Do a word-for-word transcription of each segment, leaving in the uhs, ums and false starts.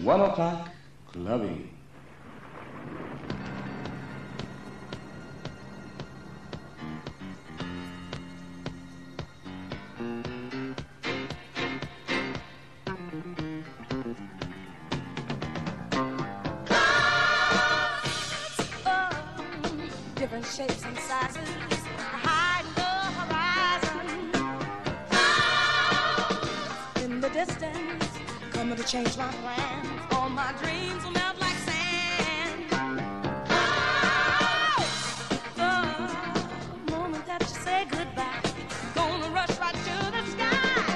one o'clock clubbing. Different shapes and sizes, hide the horizon. In the distance, coming to change my plans. All my dreams will melt like sand. The moment that you say goodbye, gonna rush right to the sky.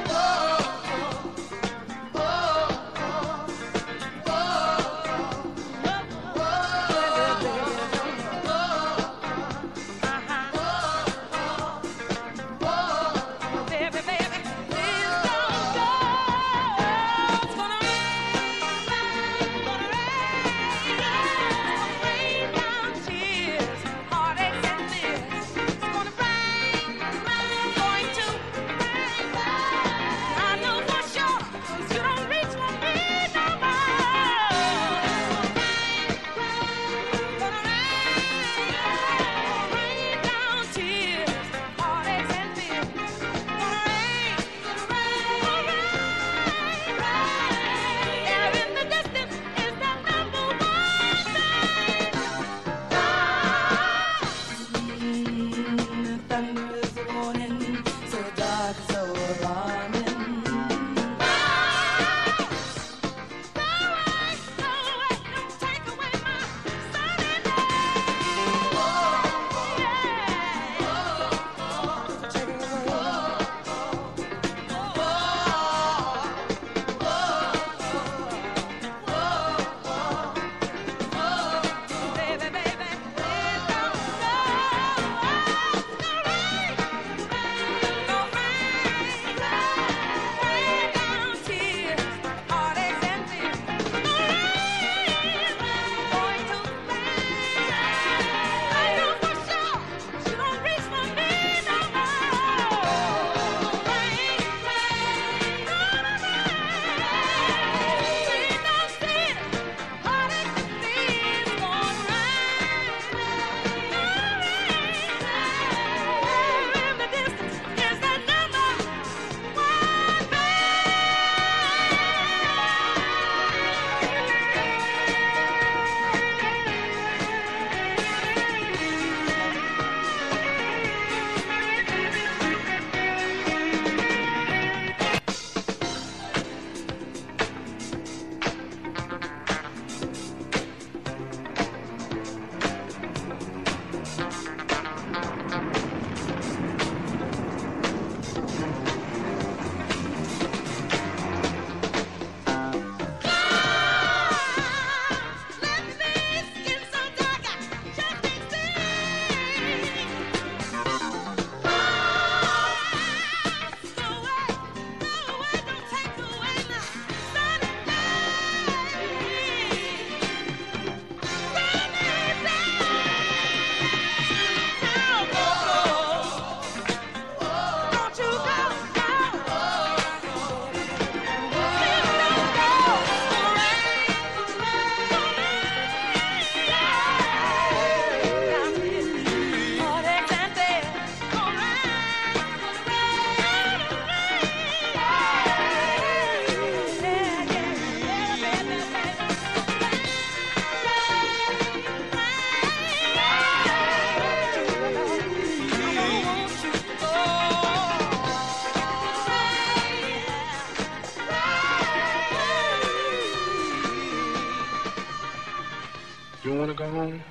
You want to go home?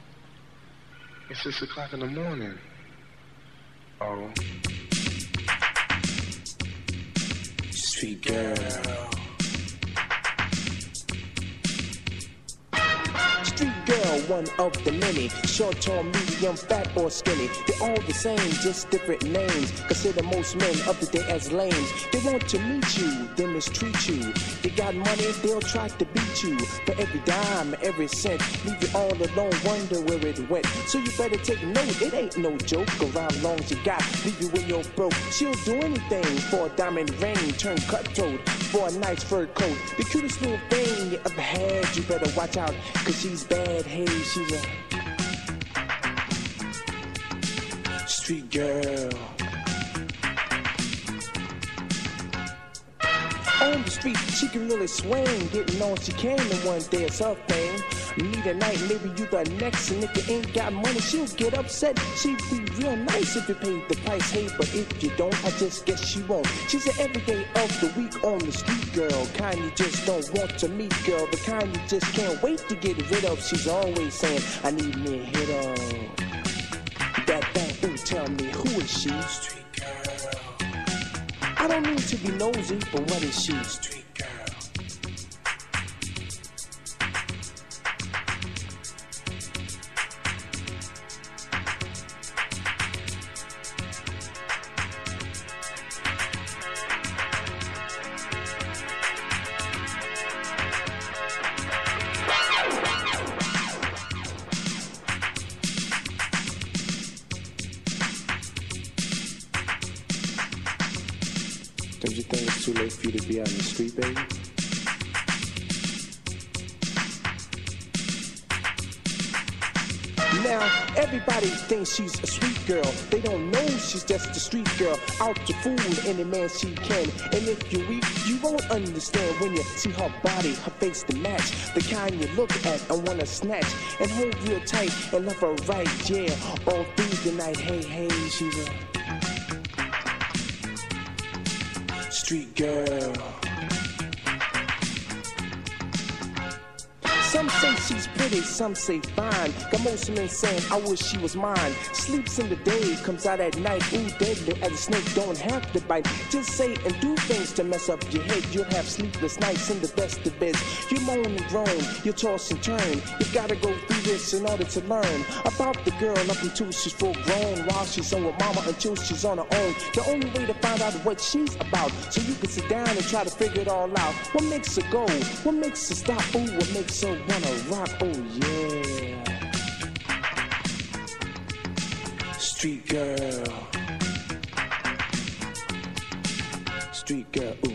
It's six o'clock in the morning. Oh. Street girl. Street girl one of the many. Short, tall, medium, fat, or skinny. They're all the same, just different names. Consider most men of the day as lames. They want to meet you, then mistreat you. They got money, they'll try to beat you. For every dime, every cent, leave you all alone, wonder where it went. So you better take note, it ain't no joke. Around long as you got, leave you when you're broke. She'll do anything for a diamond ring, turn cutthroat for a nice fur coat. The cutest little thing you ever had, you better watch out, cause she's bad. Hey, she's a street girl. On the street, she can really swing, getting on she can, and one day it's her thing. Need a night, maybe you the next, and if you ain't got money, she'll get upset. She'd be real nice if you paid the price, hey, but if you don't, I just guess she won't. She's an everyday of the week on the street girl, kind you just don't want to meet, girl, the kind you just can't wait to get rid of. She's always saying, I need me a hit of that, that, ooh, tell me, who is she? Street girl. I don't mean to be nosy, but what is she? Street girl. Don't you think it's too late for you to be out in the street, baby? Now, everybody thinks she's a sweet girl. They don't know she's just a street girl, out to fool any man she can. And if you're weak, you won't understand when you see her body, her face to match. The kind you look at and wanna snatch and hold real tight and love her right, yeah. All through the night, hey, hey, she's a street girl. Some say she's pretty, some say fine. Got most men saying, I wish she was mine. Sleeps in the day, comes out at night. Ooh, deadly as a snake, don't have to bite. Just say and do things to mess up your head. You'll have sleepless nights in the best of beds. You moan and groan, you toss and turn. You gotta go through this in order to learn about the girl up until she's full grown. While she's on with mama until she's on her own. The only way to find out what she's about, so you can sit down and try to figure it all out. What makes her go? What makes her stop? Ooh, what makes her wanna rock? Oh yeah, street girl, street girl. Ooh.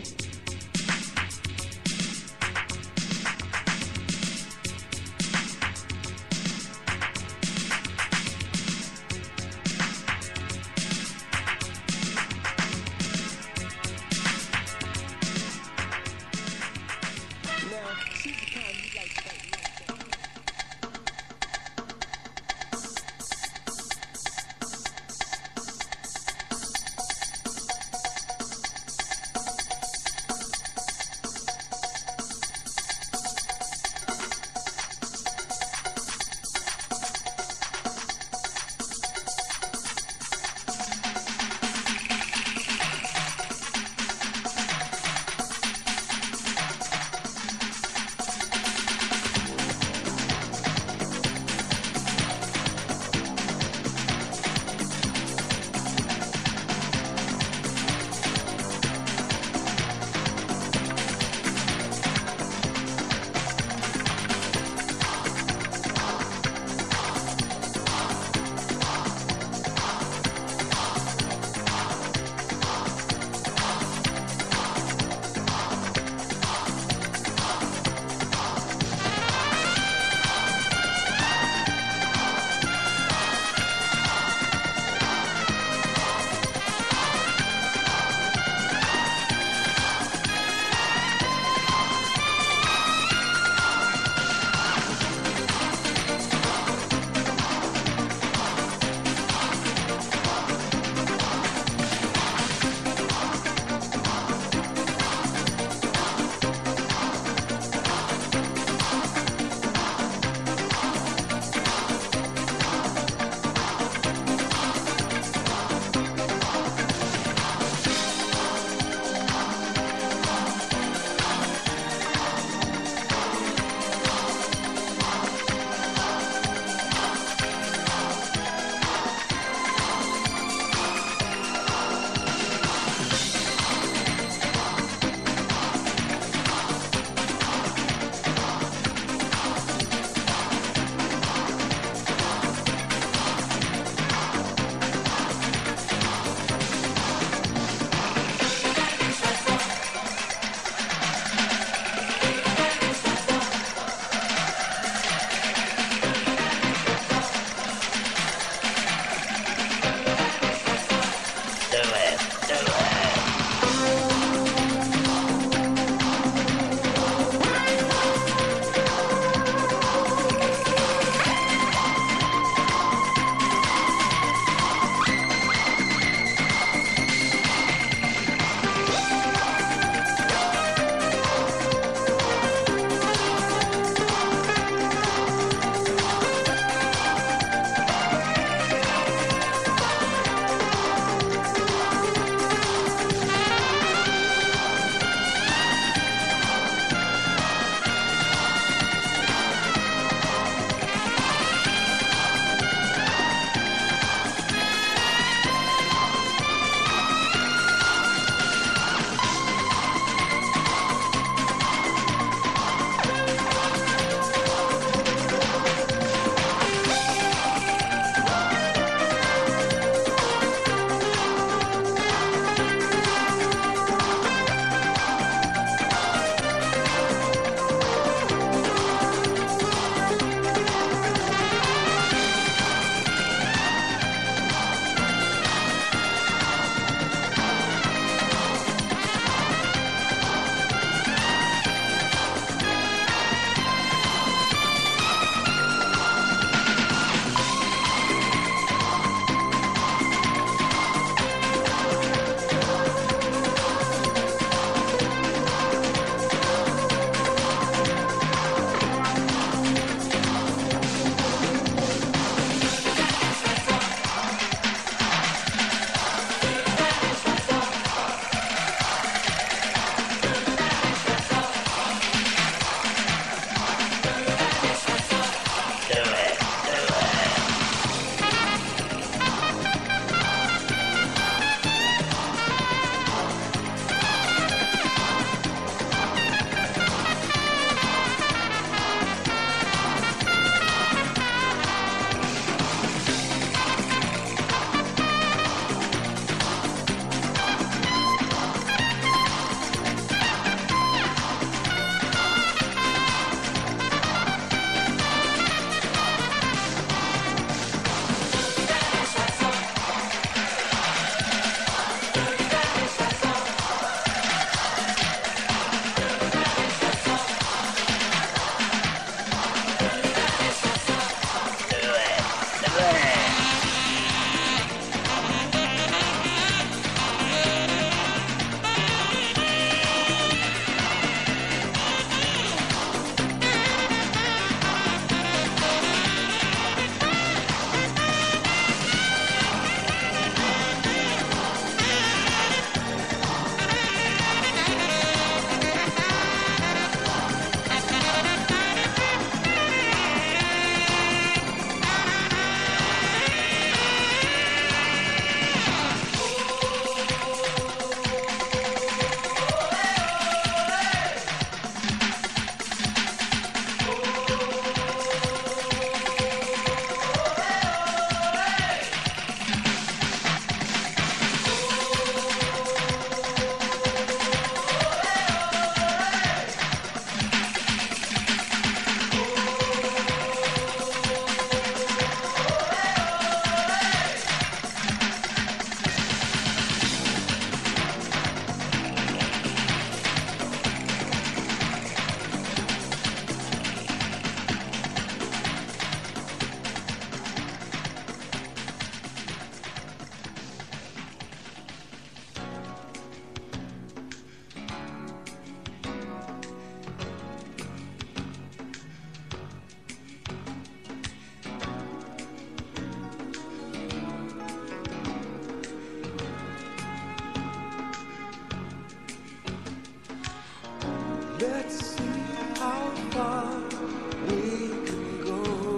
Let's see how far we can go.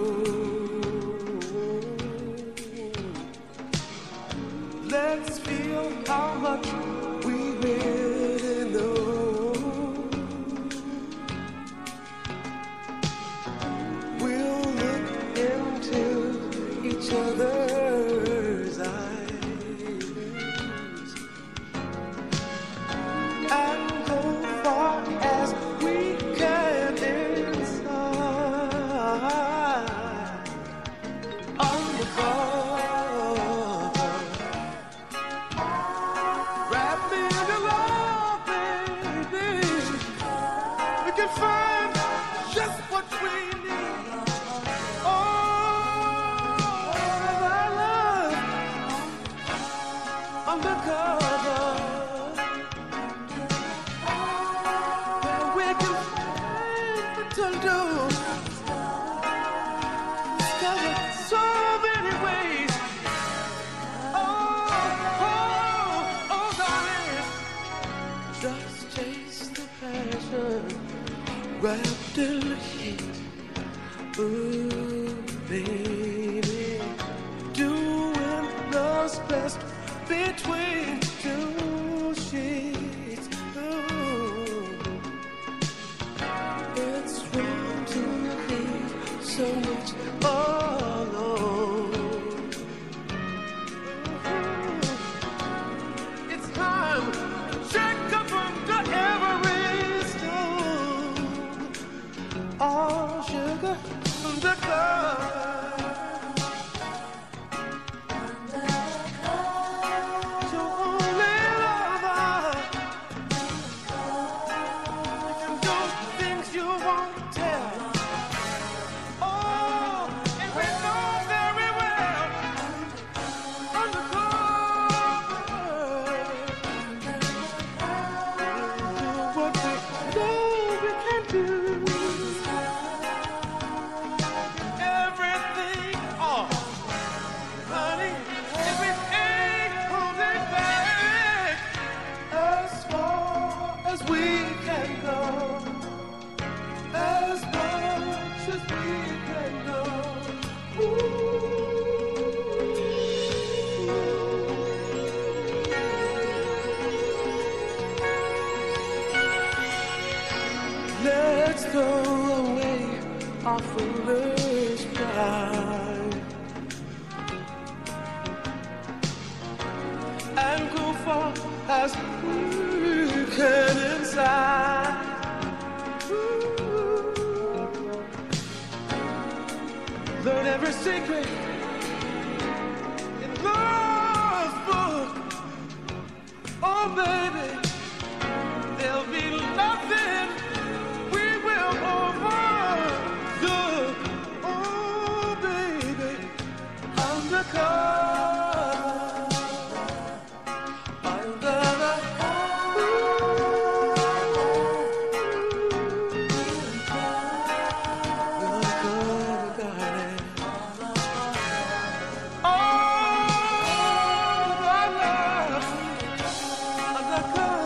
Let's feel how much we really know. We'll look into each other's eyes and go far as we can inside. Undercover, wrap me in your love, baby. We can find just what we need. Oh, our love undercover. To do discover so many ways. Oh, oh, oh, darling, just chase the passion wrapped in the heat. Ooh, baby, doing love's best between two sheets. Ooh. It's wrong to leave so much alone. It's time to check up under every stone. All sugar undercover. Your only lover. You won't tell. Oh, and we know very well. Undercover. Do what we know we can do. Everything off. Honey, everything holding back. As far as we can go. As much as we can go. Let's throw away our foolish pride and go far as we can inside. Learn every secret in love's book. Oh, baby, there'll be nothing we will overlook. Oh, baby, undercover, undercover. Oh, my love, undercover.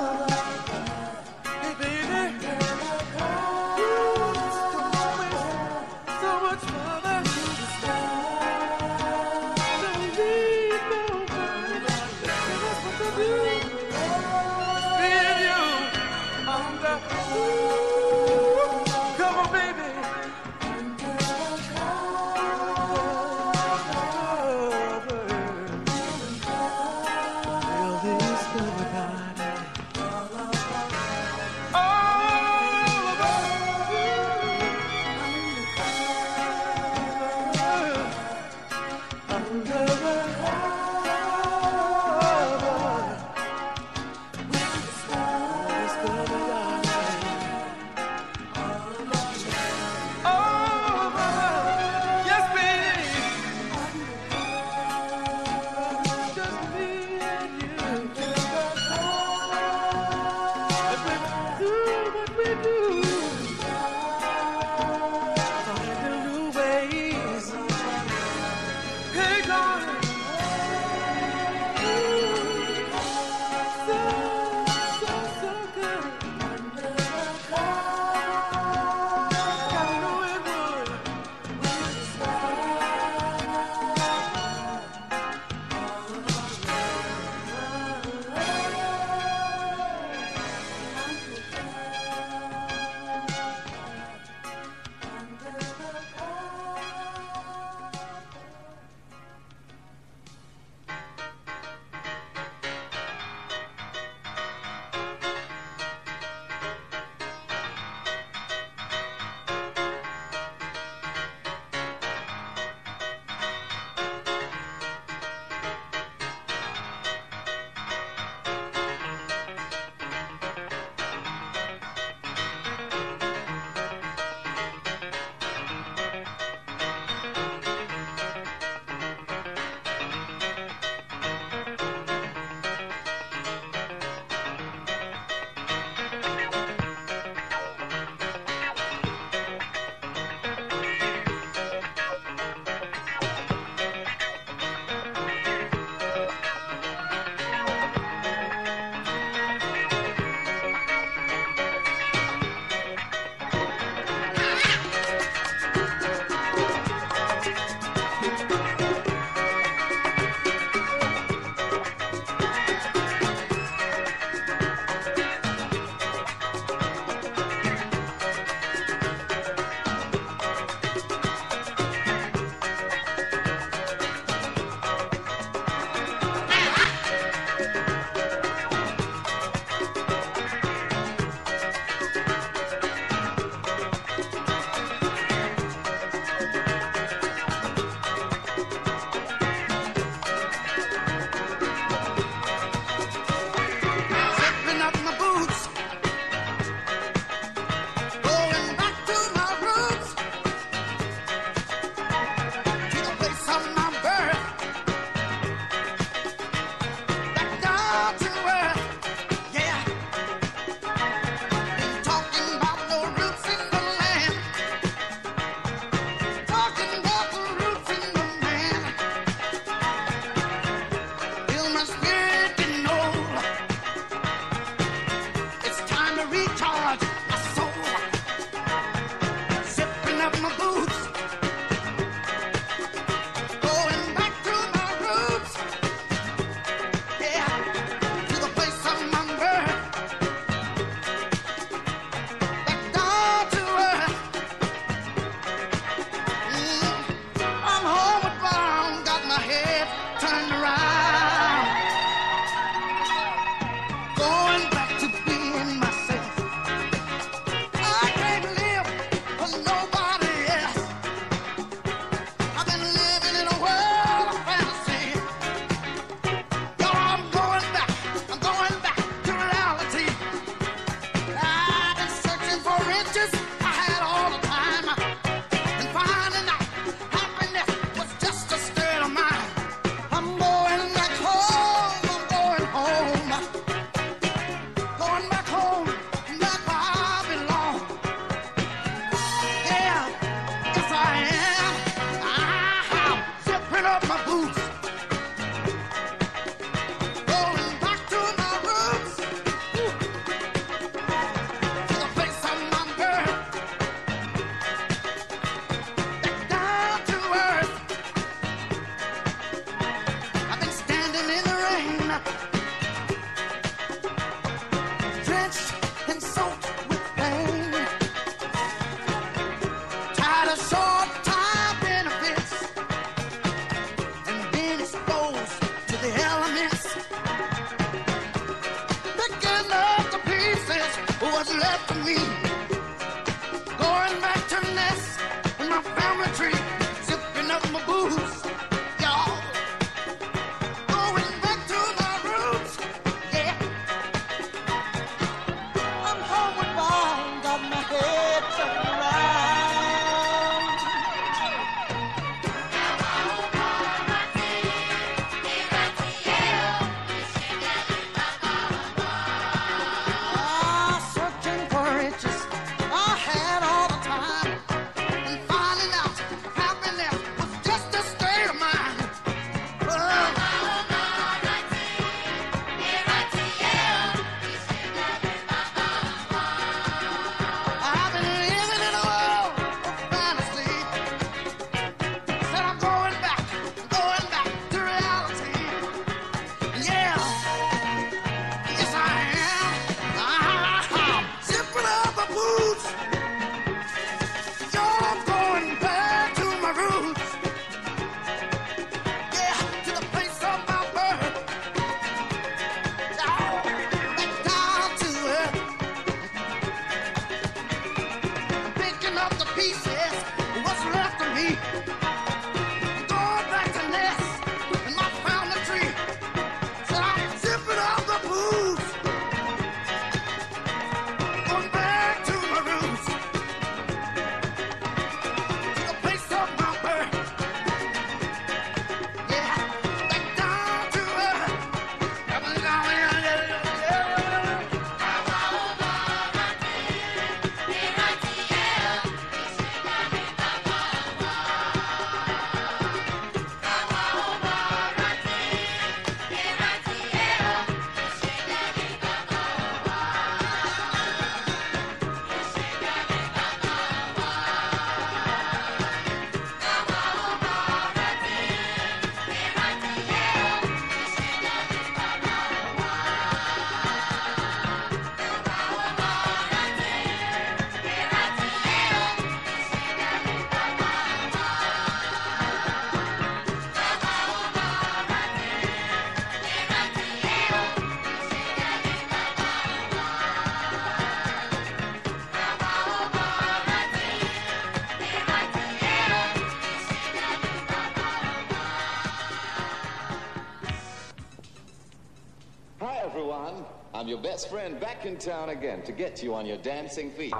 drenched and soaked with pain. Tired of short-time benefits and being exposed to the elements. Picking up the pieces of what's left of me. Going back to the nest in my family tree, sipping up my booze. Y'all, going back to my roots. Yeah, I'm homeward bound, got my head turned around. Ah, searching for riches I had all the time, and finding out happiness was just a state of mind. Oh. I've been living in a world of fantasy. Said I'm going back, going back to reality. Yeah, yes I am. I'm zipping up my boots. You're going back to my roots. Yeah, to the place of my birth. Down, back down to earth. I'm picking up the pieces of what's left of me. Going back to nest in my family tree. Said I'm zipping up the boots. Going back to my roots. To the place of my birth. Yeah, back down to earth. Coming down, yeah, yeah, yeah. Hi, everyone. I'm your best friend back in town again to get you on your dancing feet.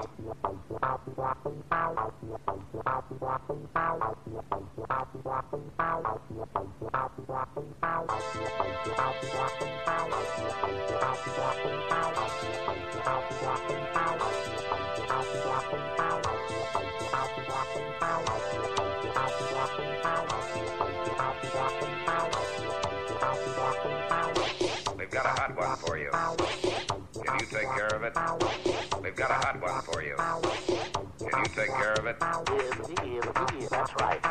We've got a hot one for you. Can you take care of it? We've got a hot one for you. Can you take care of it? That's right.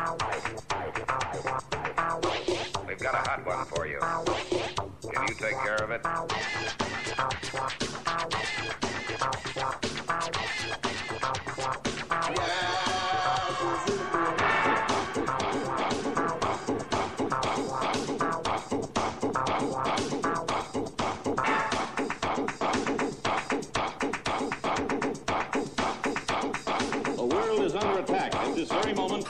We've got a hot one for you. Can you take care of it? The world is under attack at this very moment.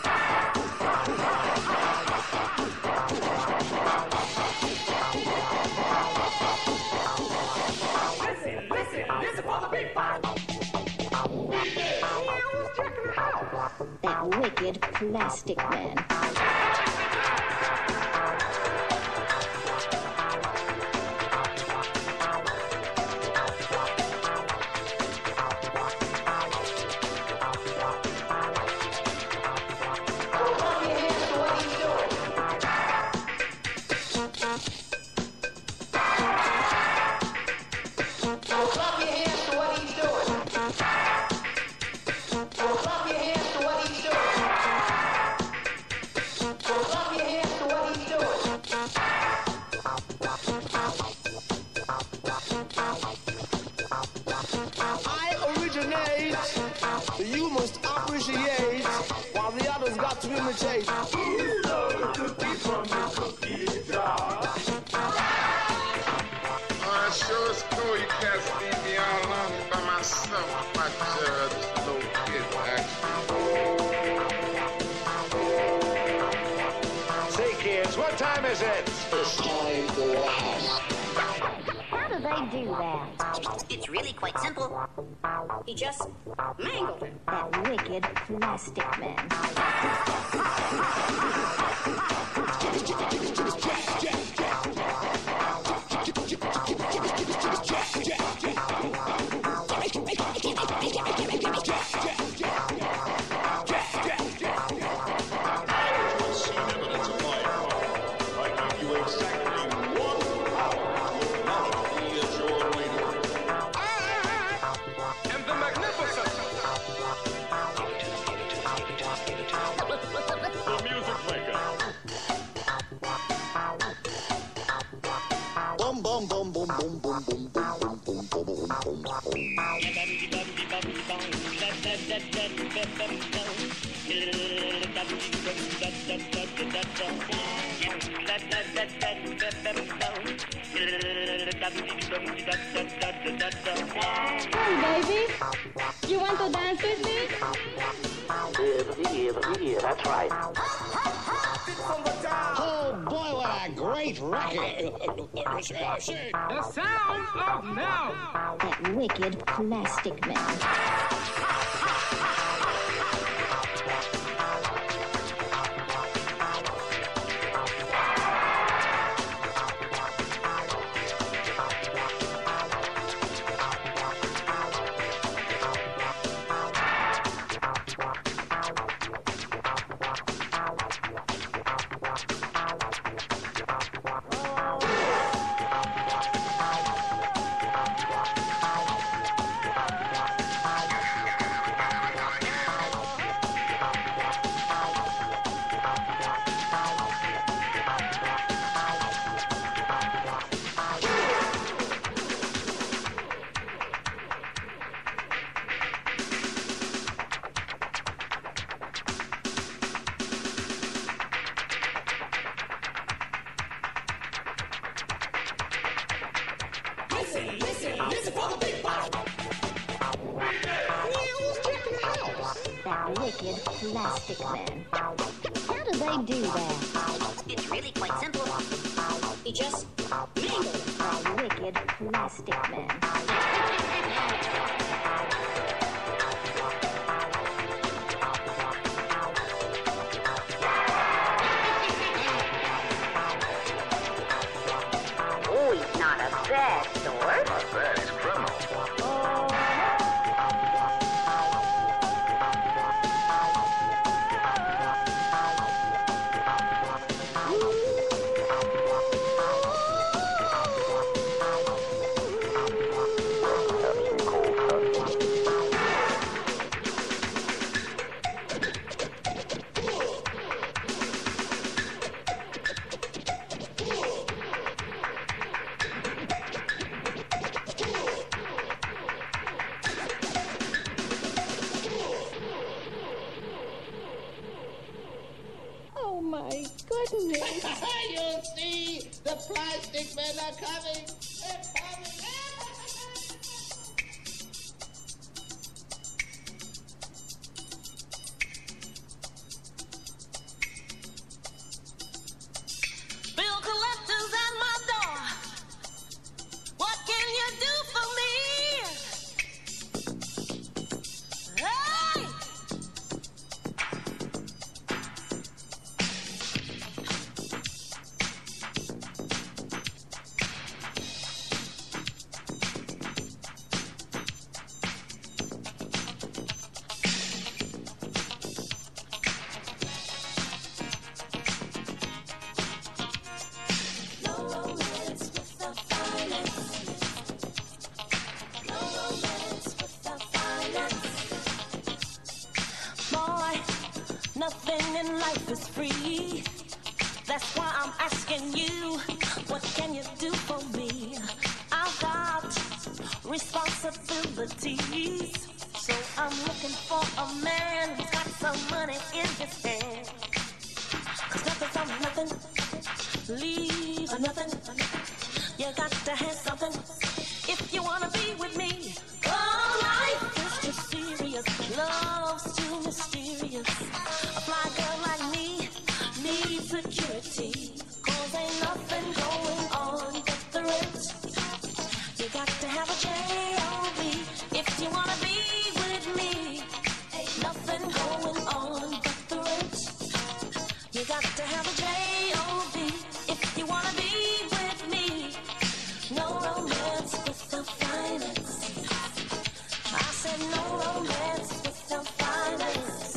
Listen, listen, listen for the big fight. Yeah, I was checking it out. That wicked plastic man. I originate, you must appreciate, while the others got to imitate. You know the cookie from the cookie jar. Uh, sure it's cool. You can't leave me all alone by myself. My uh, this little kid, actually. Say, kids, what time is it? It's time for a house. How do they do that? It's really quite simple. He just mangled it. That wicked plastic man. Boom, boom, boom, boom, boom, boom, boom, boom, boom, boom, boom, boom, boom. Hey, baby, you want to dance with me? Yeah, yeah, yeah, that's right. Oh boy, what a great record! The sound of now. That wicked plastic man. Wicked plastic man. How do they do that? It's really quite simple. He just mangled it. That wicked plastic man. Oh, he's not a bad sort. Not bad, he's criminal. Oh my goodness. You see, the plastic men are coming. They're coming. Bill collectors at my door. What can you do for me? Hey! Nothing in life is free. That's why I'm asking you, what can you do for me? I've got responsibility. responsibilities. So I'm looking for a man who's got some money in his hand. Cause nothing from nothing leaves nothing. You got to have something if you wanna be with me. Oh, life is too serious, love's too mysterious. A fly girl like me needs security. Cause ain't nothing going on but the rent. You got to have a J O B if you wanna be with me. Ain't nothing going on but the rent. You got to have a J O B if you wanna be with me. No romance without finance. I said no romance without finance.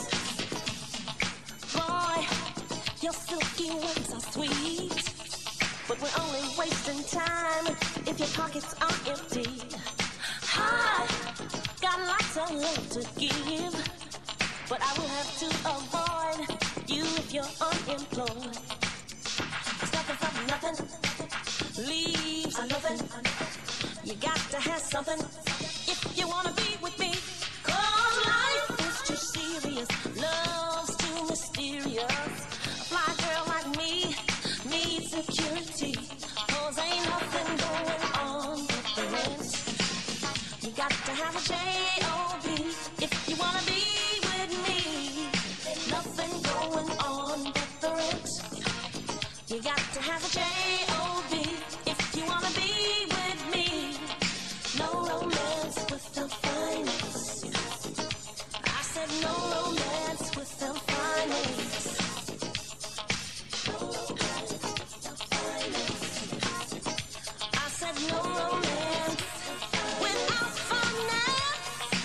Boy, your silky words are sweet, but we're only wasting time if your pockets are empty. I got lots of love to give, but I will have to avoid you if you're unemployed. Cause nothing from nothing leaves nothing. You got to have something if you wanna be with me. Cause life is too serious, love's too mysterious. A fly girl like me needs security. Cause ain't nothing going on but the rent. You got to have a J O B if you wanna be with me. Ain't nothing going on but the rent. You got to have a J O B if you wanna be with me. No romance without finance. I said no romance without finance. No romance without finance. I said no romance without finance.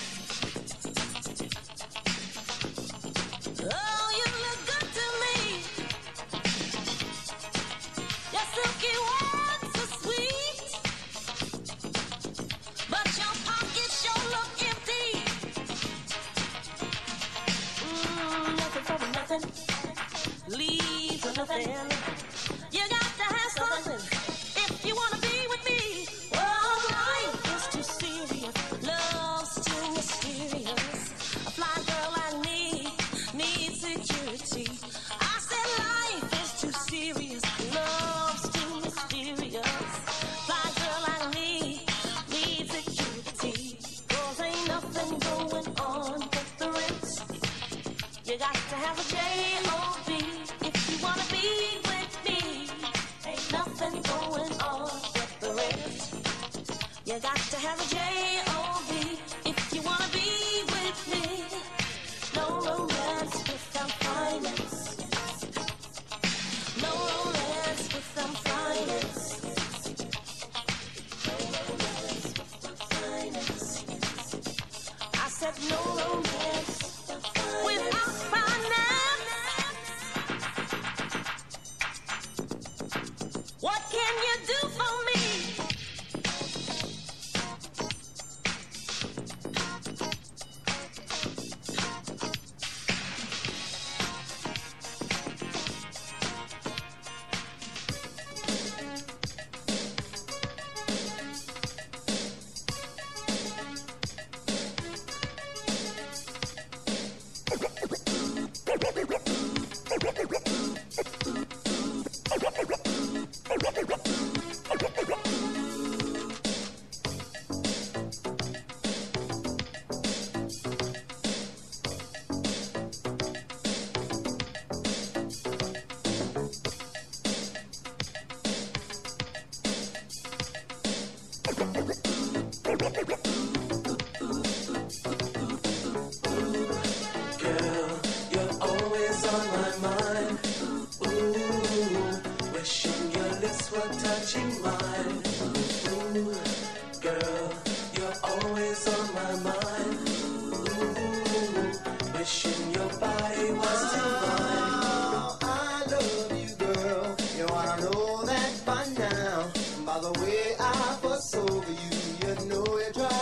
Oh, you look good to me. Your silky words are sweet, but your pockets sure look empty. Mm, nothing for nothing leaves nothing. You got to have something if you wanna be with me. Oh, life is too serious, love's too mysterious. A fly girl like me needs security. I said life is too serious, love's too mysterious. Fly girl like me needs security. Cause ain't nothing going on but the rent. You got to have a J O B if you wanna be with me. Ain't nothing going on but the rent. You got to have a J O B if you wanna be with me. No romance without finance. No romance without finance. No romance without finance. I said no romance without finance. What can you do for me? By the way I fuss over you, you know it drives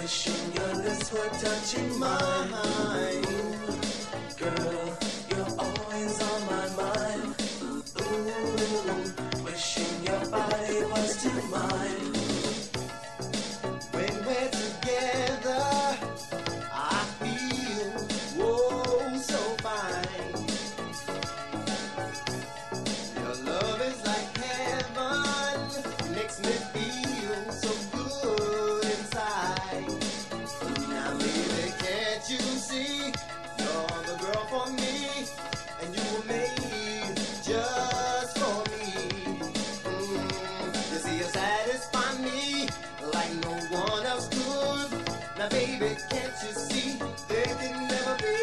Wishing your lips were touching mine. Girl, you're always on my mind. Ooh, wishing your body was to mine. When we're together, I feel, whoa, so fine. Your love is like heaven, makes me feel so good inside. Now baby, can't you see, you're the girl for me, and you were made just for me. Mm, you see, you satisfy me like no one else could. Now baby, can't you see, there can never be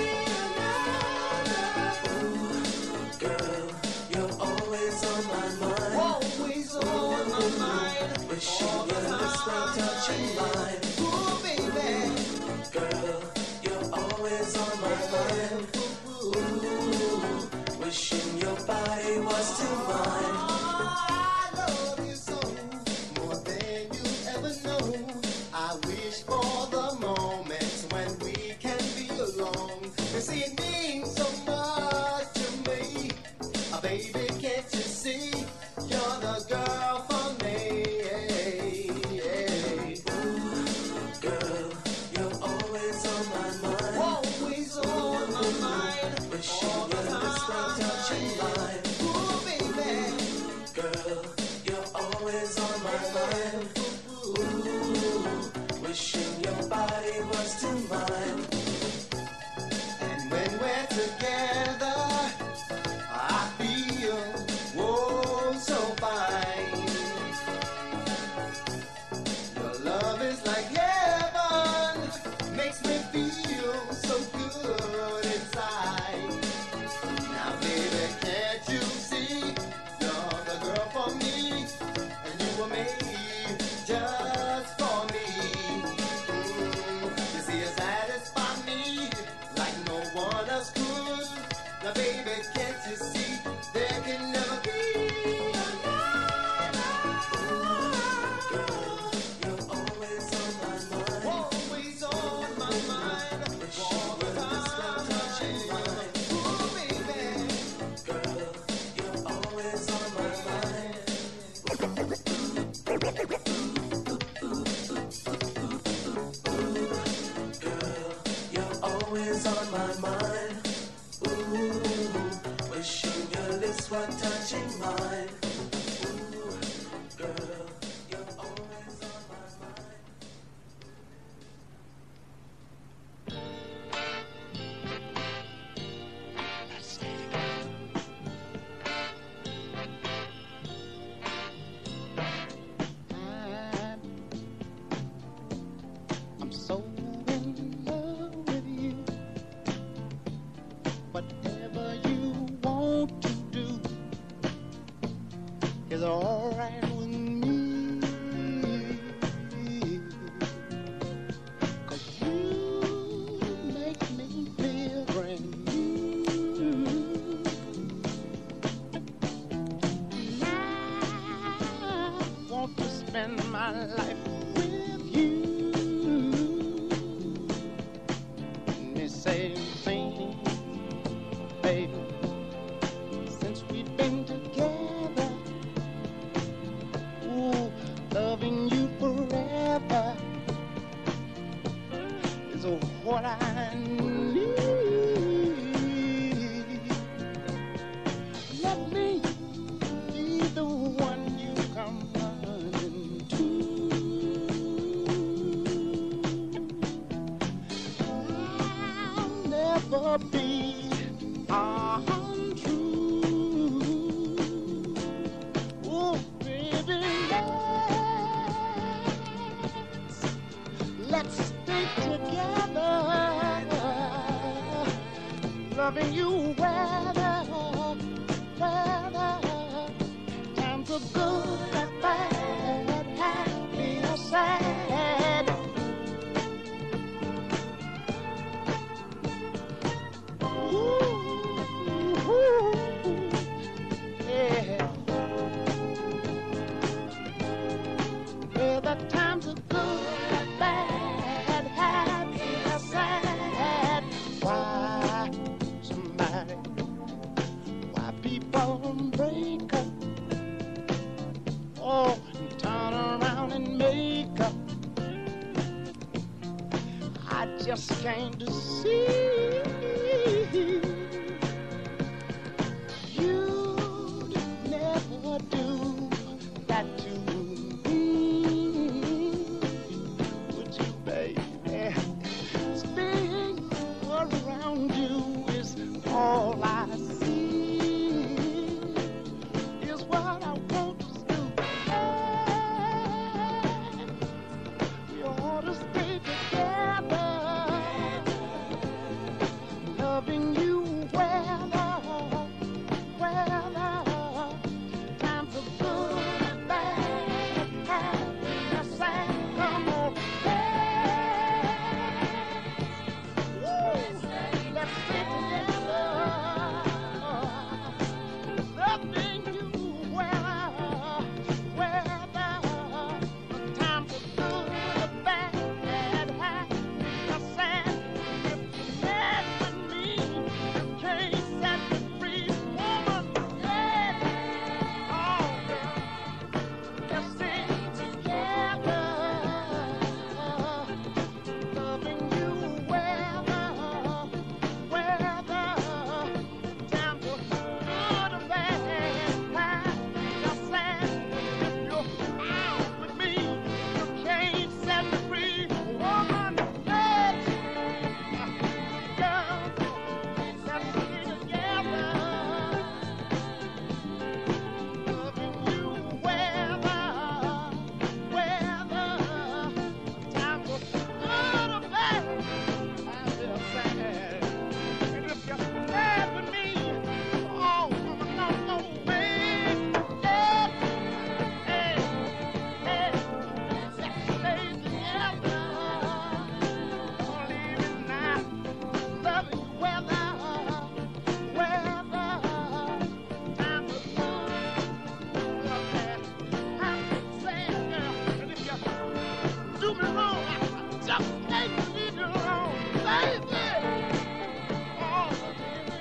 another. Ooh, girl, you're always on my mind. Always on my mind. Wishing your lips were touching mine. Ooh, baby. Girl, you're always on my mind. Ooh, wishing your body was to mine. I love you so, more than you ever know. I wish for the moments when we can be alone. You see, it means so much to me. Uh, baby, can't you see? You're the girl for me. Ooh, girl, you're always on my mind. Always on my mind. Wishing your lips were touching mine. Ooh, baby. Girl, you're always on my mind. Ooh, wishing your body was to mine. And when we're together, I feel, whoa, so fine. Your love is like heaven, makes me feel so good inside. Now baby, can't you see, you're the girl for me, and you were made just for me. Mm, you see, you satisfy me like no one else could. Now baby, can't you see, there can never be Girl, you're always on my mind. always on my mind. Wishing your lips were touching mine. Ooh, baby. Girl, you're always on my mind. Girl, you're always on my mind. Ooh, wishing your lips were touching mine. Ooh, girl, you're always on my mind. I'm so in love with you. Whatever you want to do is all right with me. 'Cause you make me feel brand new. I want to spend my life with you. Me say thing, baby, since we've been together. Ooh, loving you forever is what I need. Let me be the one you come running to. I'll never be untrue. Oh, baby, let's, let's stay together. Loving you weather, weather. Times are good and bad, happy or sad. Ooh, ooh, yeah. Well, the times are good and bad. I just came to see. You'd never do that to me, would you, baby? Staying around you is all I see, is what I want to do. We ought to stay together, loving you weather, weather, times are good and bad, happy and sad, come on, let's stay together, loving you weather, weather, times are good and bad, happy and sad, if you're mad with me, you can't set me free, woman, yeah, oh, let's stay together, loving you weather, weather, times are good and bad, happy and sad, if you're out with me, you can't set me free, woman, yeah, girl, let's stay together, loving you weather, weather, times are good and bad, happy and sad, and if you're mad with me, oh, woman, no, no way, yeah, hey, hey, let's stay together, don't leave it now, loving you weather, weather, times are good and bad, happy and sad, girl, and if you do me wrong, I just can't leave you alone, baby. Oh, baby,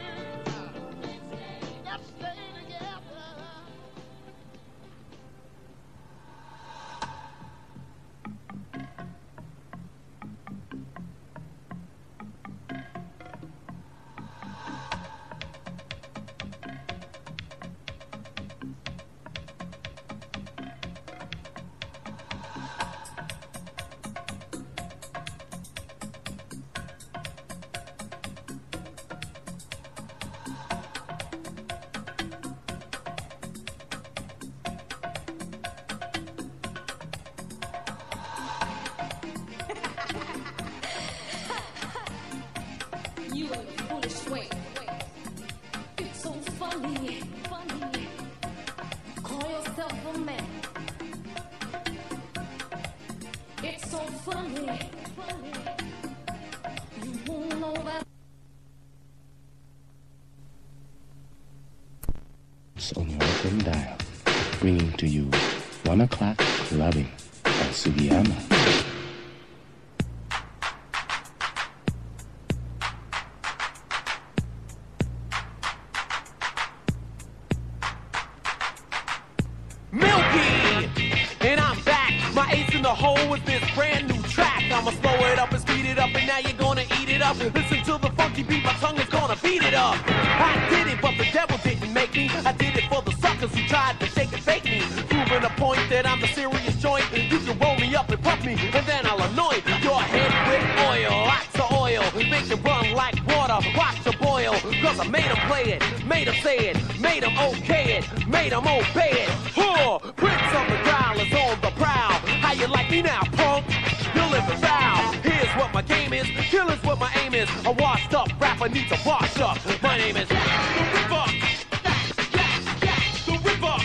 let's stay together. You are a foolish way. It's so funny, funny. Call yourself a man. It's so funny, funny. You won't know that. It's on your open dial, bringing to you one o'clock clubbing by Sugiyama. Milky, and I'm back. My ace in the hole with this brand new track. I'ma slow it up and speed it up, and now you're gonna eat it up. Listen to the funky beat, my tongue is gonna beat it up. I did it, but the devil didn't make me. I did it for the suckers who tried to shake and fake me. Proving a point that I'm the serious joint. You can roll me up and puff me, and then I'll anoint your head with oil. Lots of oil, make it run like water. Watch the boil, cause I made them play it, made them say it, made them okay it, made them obey it. Huh, Prince of the growl is on the prowl. How you like me now, punk? You're living foul. Here's what my game is, killer's what my aim is. A washed up rapper needs a wash up. My name is The Ripper. The Ripper.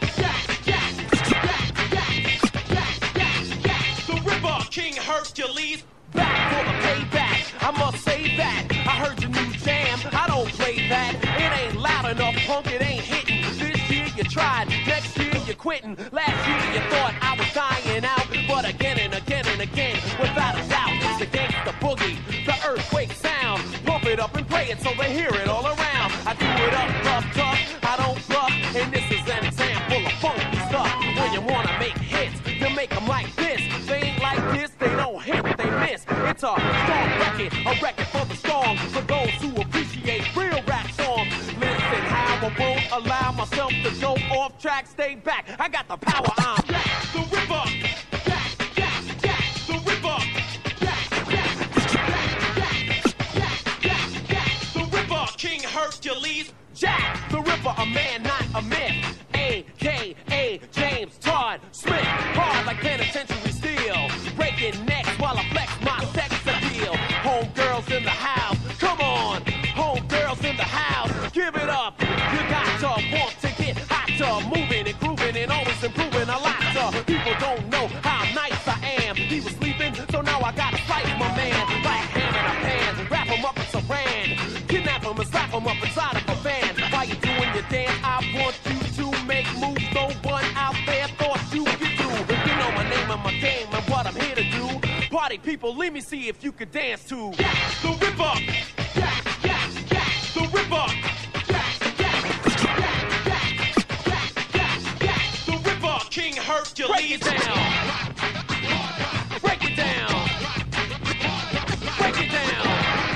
The Ripper. King Hercules. Back for the payback. I must say that. I heard your new jam. I don't play that. It ain't loud enough, punk. It ain't hitting. This year you tried. Next year you're quitting. Last year you thought I was dying out. But again and again and again, without a doubt, it's the gangsta boogie. The earthquake sound. Pump it up and play it so they hear it all around. I do it up rough, tough. I don't bluff. And this is an example of funky stuff. When you wanna make hits, you make them like this. They ain't like this, they don't hit, they miss. It's a strong record, a record for the strong, for those who appreciate real rap songs. Listen how I won't allow myself to go off track, stay back. I got the power, I'm Jack the Ripper. Jack, Jack, Jack the Ripper. Jack, Jack, Jack, Jack, Jack, Jack the Ripper. King Hercules. Jack the Ripper, a man, not a myth. A K A James Todd Smith. Hard like penitentiary steel. Breaking necks while I flex my sex appeal. Homegirls in the house, come on. Homegirls in the house, give it up. You got to want to get hot to moving and grooving and always improving a lot. To people don't know how nice I am. He was sleeping, so now I gotta fight my man. Like ham in a pan, wrap him up in saran. Kidnap him and slap him up inside of a van. While you doing your dance, I want you to make moves no one out there thought you could do. You know my name and my game and what I'm here to do. Party people, let me see if you could dance to Jack the Ripper. Jack, Jack, Jack the Ripper. Jack, Jack, Jack, Jack, Jack, Jack, Jack the Ripper. King Hercules. Break it down. Break it down. Break it down.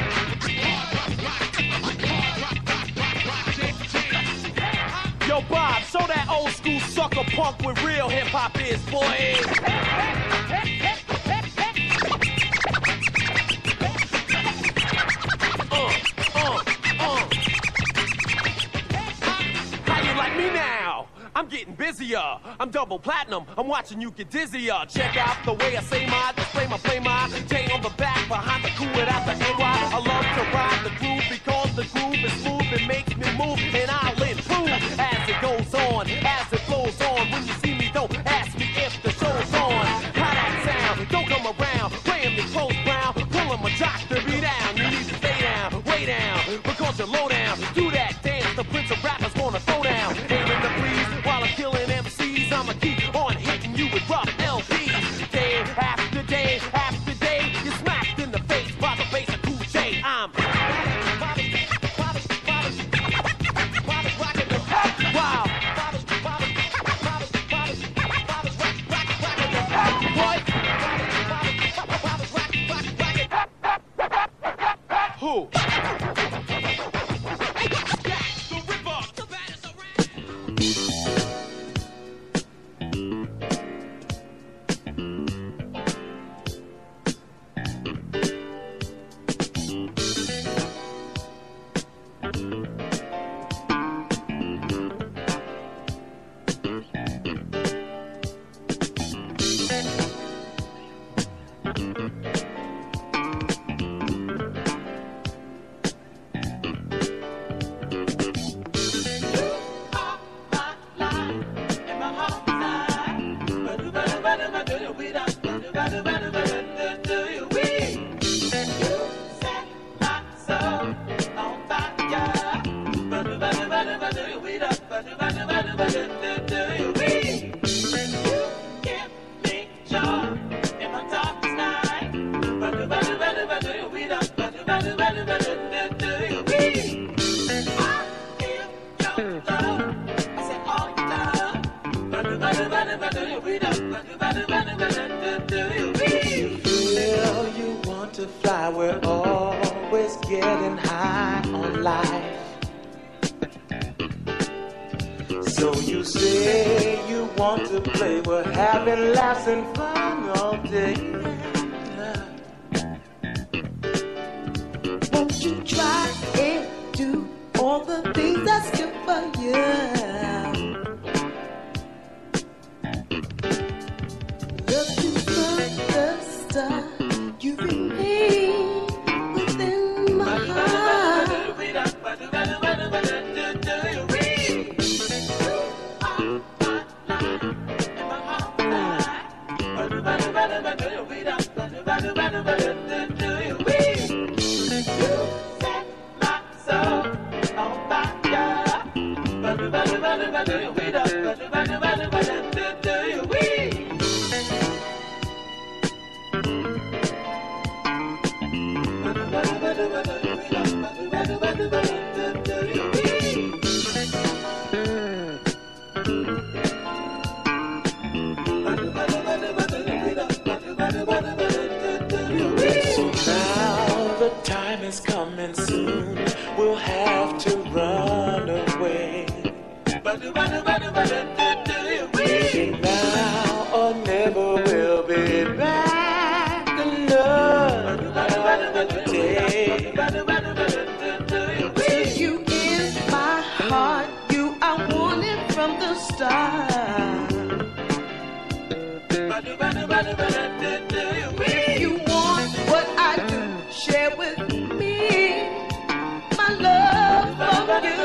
Yo, Bob, show that old school sucker punk with real hip hop is, boy. Uh, uh, uh. How you like me now? I'm getting busier. I'm double platinum. I'm watching you get dizzier. Check out the way I say my, display my, play my. J on the back, behind the cool without the N Y. I love to ride the groove because the groove is smooth. It makes me move and I'll improve as it goes on, as it flows on. When you see me, don't ask me if the show's on. How that sound? Don't come around. Playing me close brown, pulling my jock to be down. You need to stay down, way down, because you're low down. Do that dance, the Prince of Rappers gonna throw down. Aiming the breeze while I'm killing M Cs. I'ma keep on hitting you with rough L Ps. Day after day after day, you're smacked in the face by the bass of Cool J. I'm wow. What? Who? Feel you want to fly, we're always getting high on life. So you say you want to play, we're having laughs and fun all day. Won't you try and do all the things that's good for you? Looking for the star, you remain within my heart. Wee! is coming soon. We'll have to run away. Maybe now or never we'll be back another day. With you in my heart, you are wanted from the start. If you want what I do, share with me my love for you.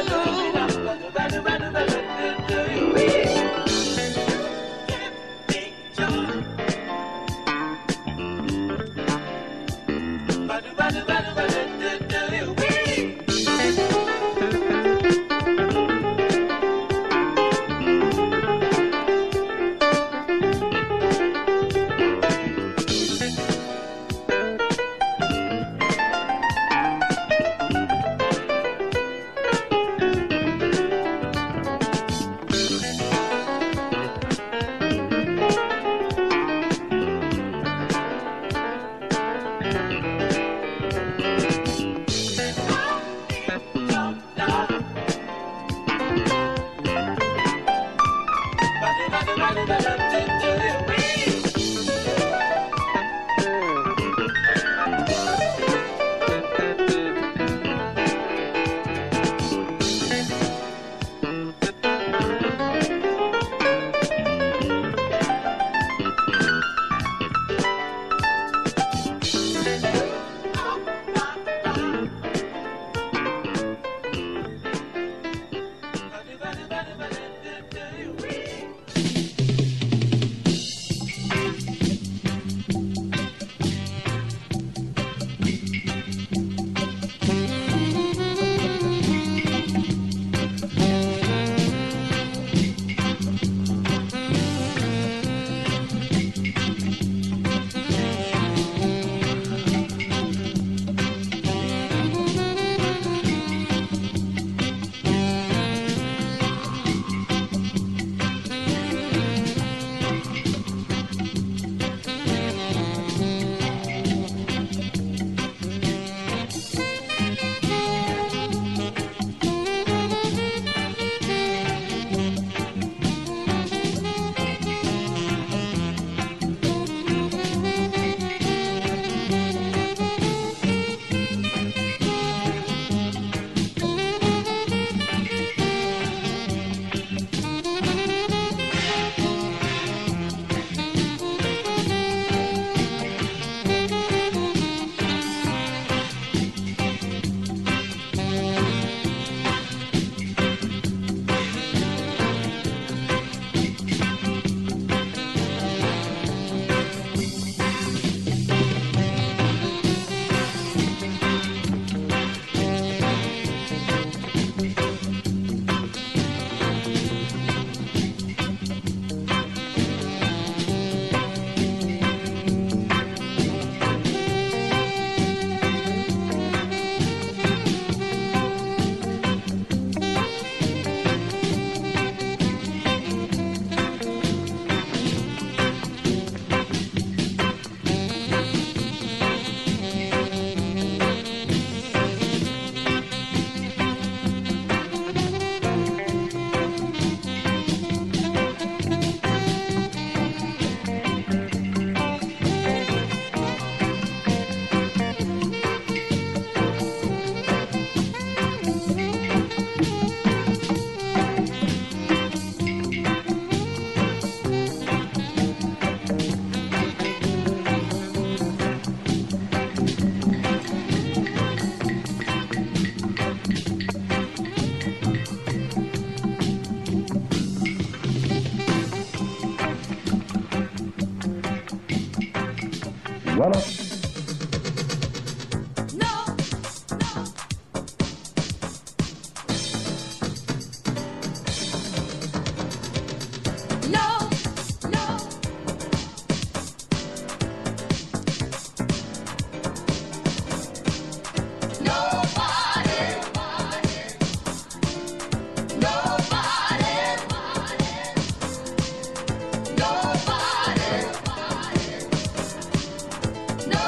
Run up. No.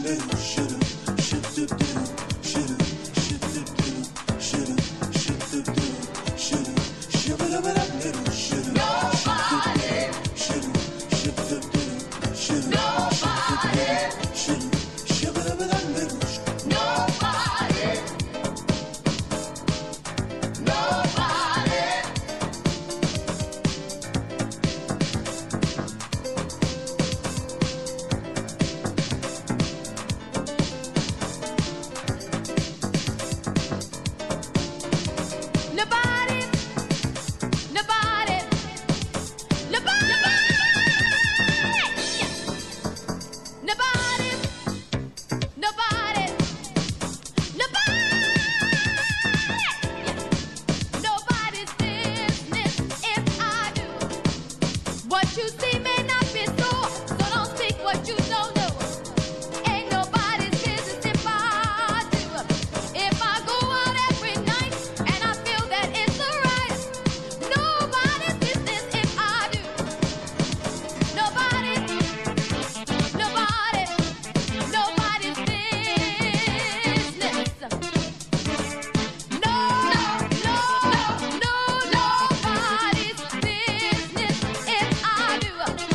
Nobody's business if I do.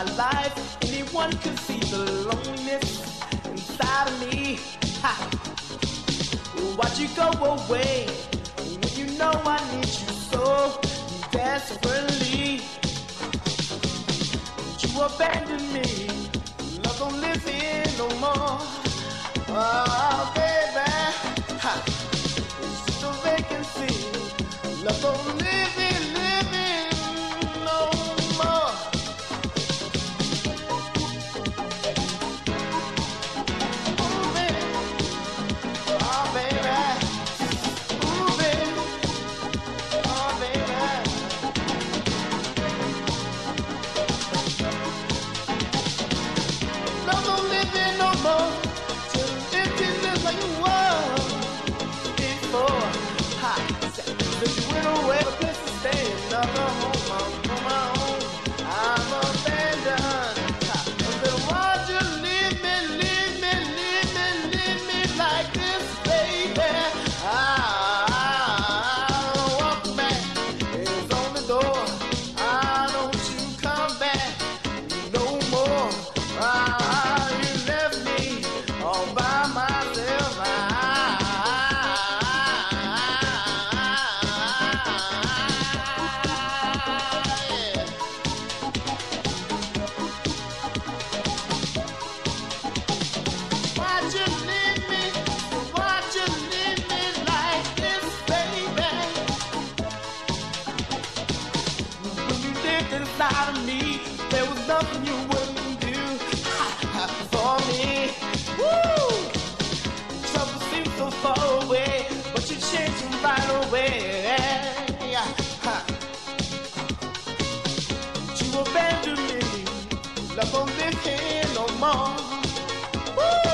life, anyone can see the loneliness inside of me. Ha. Why'd you go away when you know I need you so desperately? You abandoned me, love don't live here no more. Oh, baby, ha. It's just a vacancy, love don't live here, live here no more. Oh, baby, oh, baby, ooh, baby, oh, baby. Love don't live here no more. Just emptiness like it was before. Ha! Since you went away, a place to stay, another home. I'm on my own. I'm abandoned. Ha! I said, why'd you leave me, leave me, leave me, leave me like this, baby? I walk back. It's on the door. I don't you come back no more. Ah, you left me all by myself. Ah, yeah. Why'd you leave me? Why'd you leave me like this, baby? When you lived inside of me, there was nothing you wouldn't do for me. Woo! Trouble seems so far away, but you changed them right away. Ha. You abandoned me, love don't live here no more. Woo!